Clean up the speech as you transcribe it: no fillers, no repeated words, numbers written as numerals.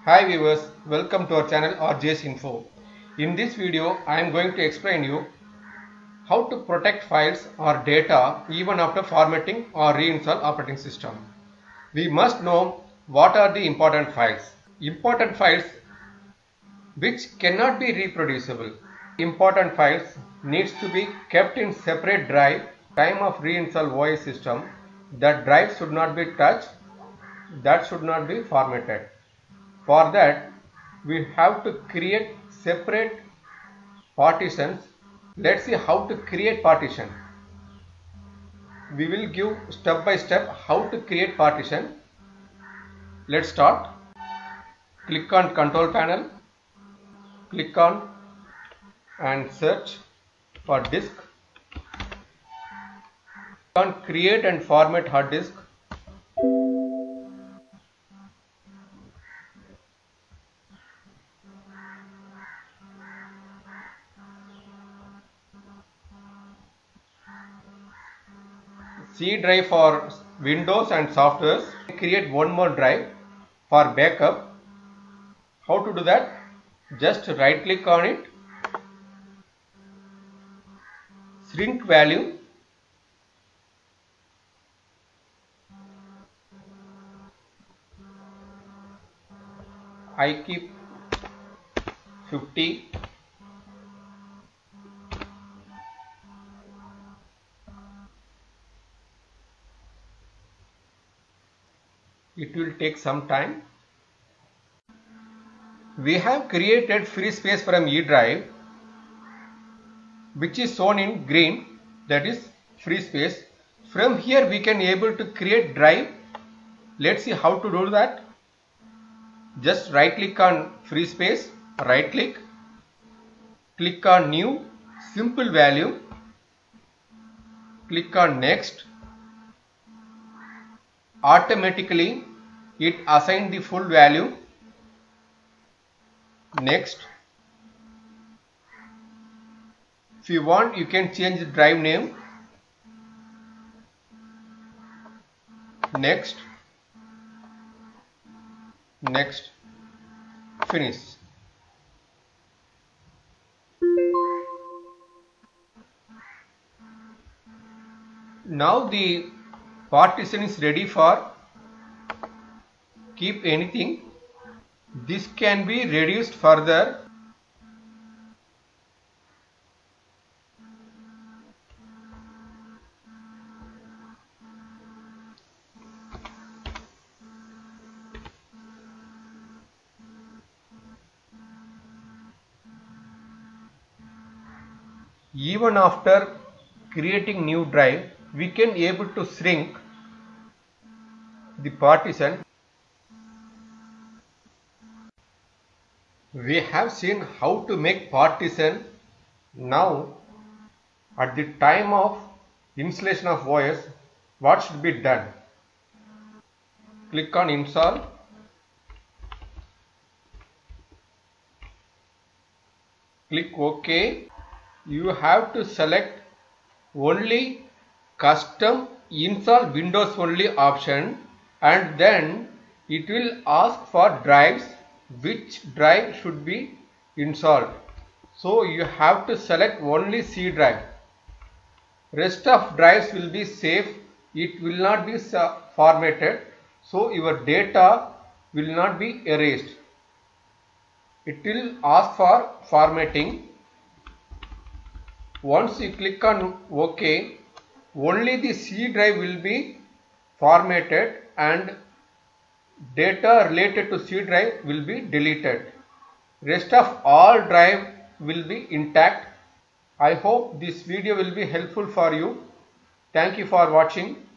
Hi viewers, welcome to our channel RJ's Info. In this video, I am going to explain you how to protect files or data even after formatting or reinstall operating system. We must know what are the important files. Important files which cannot be reproducible. Important files needs to be kept in separate drive. Time of reinstall OS system, that drive should not be touched, that should not be formatted. For that, we have to create separate partitions. Let's see how to create partition. We will give step by step how to create partition. Let's start. Click on control panel. Click on and search for disk. Click on create and format hard disk. C drive for Windows and softwares. Create one more drive for backup. How to do that? Just right click on it. Shrink value. I keep 50. It will take some time. We have created free space from E drive, which is shown in green, that is free space. From here we can able to create drive. Let's see how to do that. Just right click on free space, right click, click on new, simple value, click on next. Automatically it assigns the full value. Next. If you want, you can change the drive name. Next. Next. Finish. Now the partition is ready for keep anything. This can be reduced further. Even after creating new drive, we can able to shrink the partition. We have seen how to make partition. Now at the time of installation of OS, what should be done? Click on install. Click OK. You have to select only custom install Windows only option, and then it will ask for drives, which drive should be installed. So you have to select only C drive. Rest of drives will be safe. It will not be formatted, so your data will not be erased. It will ask for formatting. Once you click on OK, only the C drive will be formatted and data related to C drive will be deleted. Rest of all drive will be intact. I hope this video will be helpful for you. Thank you for watching.